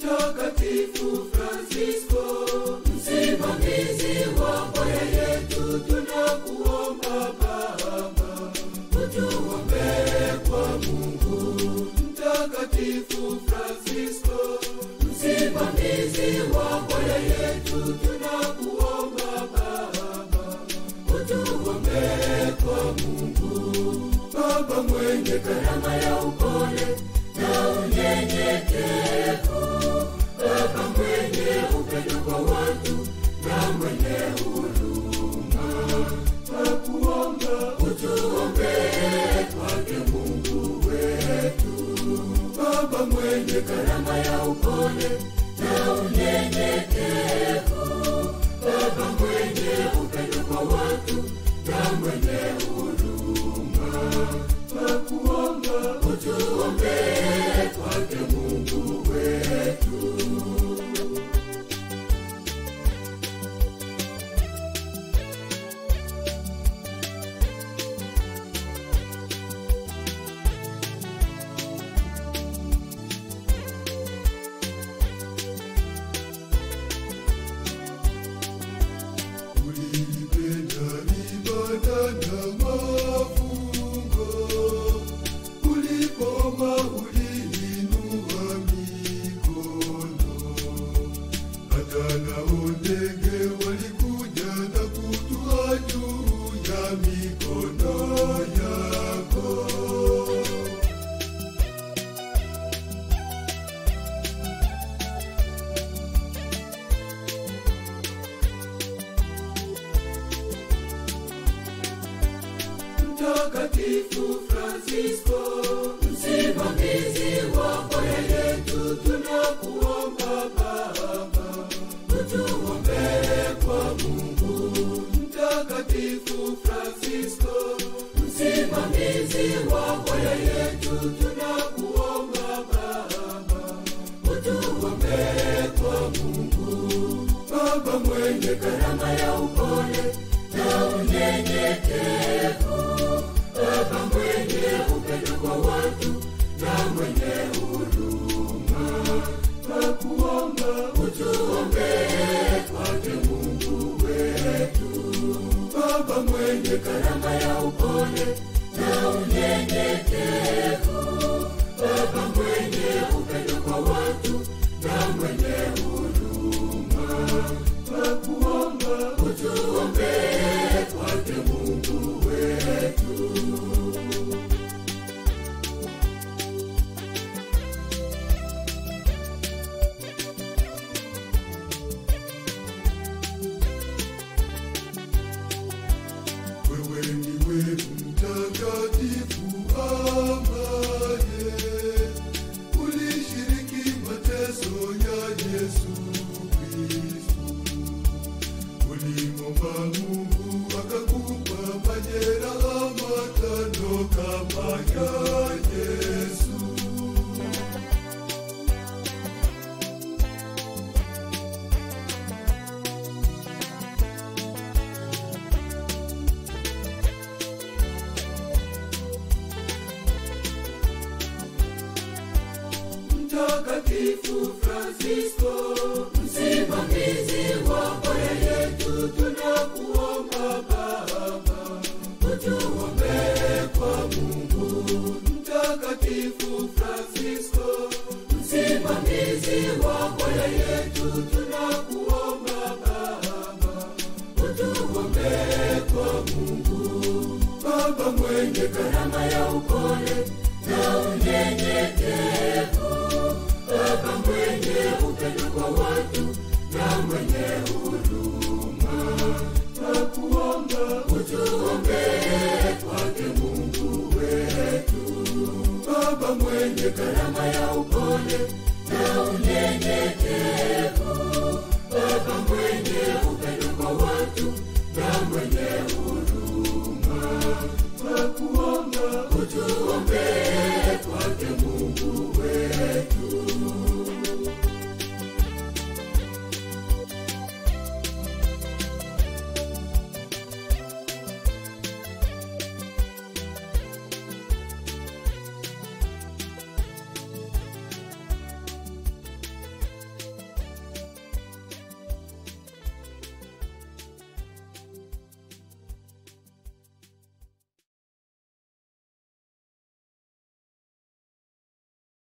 Mtakatifu Francisco, msimamizi wa kwaya yetu, tunakuomba Baba, utuombee kwa Mungu. Mtakatifu Francisco, msimamizi wa kwaya yetu, tunakuomba Baba, utuombee kwa Mungu. Baba mwenye karama ya upole na unyenyekevu, Baba mwenye upendo kwa watu na mwenye huruma, tunakuomba utuombee kwake Mungu wetu. Baba mwenye karama ya upole na unyenyekevu, Baba mwenye upendo kwa watu na mwenye huruma, tunakuomba utuombee kwake Mungu wetu. Ulipenda ibada na mafungo, ulipoma uliinua mikono, hata nao ndege walikuja na kutua juu ya mikono yako. Mtakatifu Francisco, msimamizi wa kwaya yetu, tunakuomba Baba, utuombee kwa Mungu. Mtakatifu Francisco, msimamizi wa kwaya yetu, tunakuomba Baba, utuombee kwa Mungu. Baba mwenye karama ya upole na unyenyekevu, Baba mwenye upendo kwa watu na mwenye huruma, tunakuomba utuombee kwake Mungu wetu. Baba mwenye karama ya upole na unyenyekevu, Baba mwenye upendo kwa watu na mwenye huruma, tunakuomba utuombee kwake Mungu wetu. Wewe ndiwe mtakatifu ambaye ulishiriki mateso ya Yesu Kristo. Ulimwomba Mungu akakupa majeraha matano kama ya Yesu. Mtakatifu Francisco, msimamizi wa kwaya yetu, tunakuomba Baba, utuombee kwa Mungu. Mtakatifu Francisco, msimamizi wa kwaya yetu, tunakuomba Baba, utuombee kwa Mungu. Baba mwenye karama ya upole na unyenyekevu, Baba mwenye upendo kwa watu na mwenye huruma, tunakuomba utuombee kwake Mungu wetu. Baba mwenye karama ya upole na unyenyekevu, Baba mwenye upendo kwa watu na mwenye huruma,